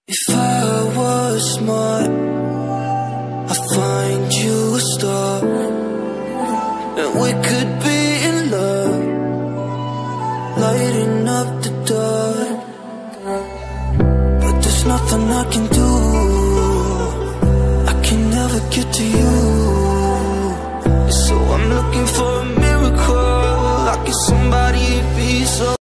If I was smart, I'd find you a star, and we could be in love, lighting up the dark. But there's nothing I can do, I can never get to you.